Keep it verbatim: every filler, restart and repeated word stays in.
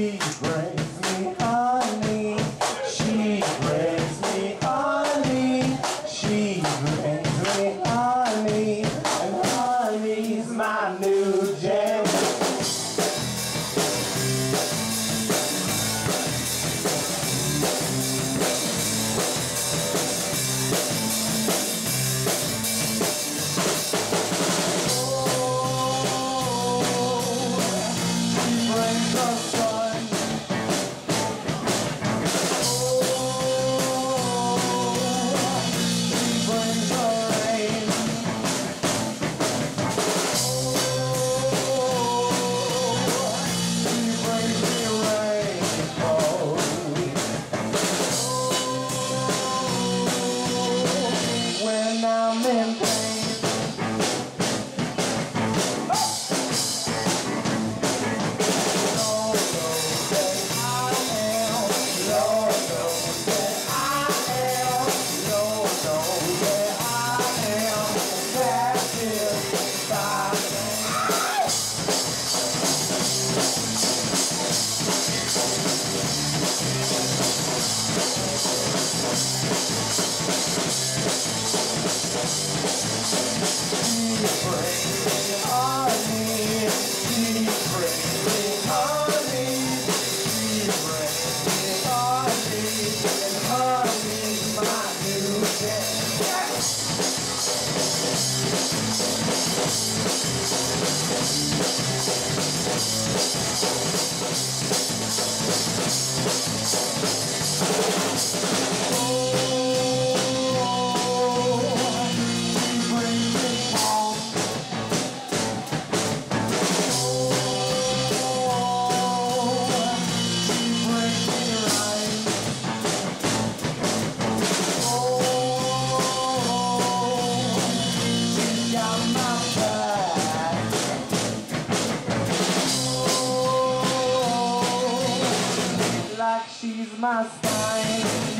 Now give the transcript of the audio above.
She brings me honey. She brings me honey. She brings me honey. And honey's my new jam. I'm in pain. Lord knows that I am. Lord knows that I am. Lord knows that I am. That is fine. She brings me honey. She brings me honey. She brings me honey. And honey's my new jam. Like she's my spine.